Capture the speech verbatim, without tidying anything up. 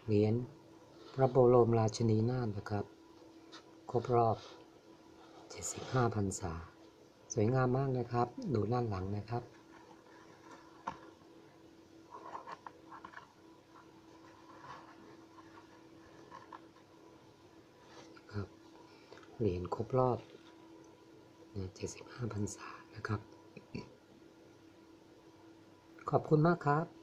เหรียญพระบรมราชินีนาถนะครับครบรอบเจ็ดสิบห้าพรรษาสวยงามมากนะครับดูด้านหลังนะครับครับเหรียญครบรอบเจ็ดสิบห้าพรรษานะครับขอบคุณมากครับ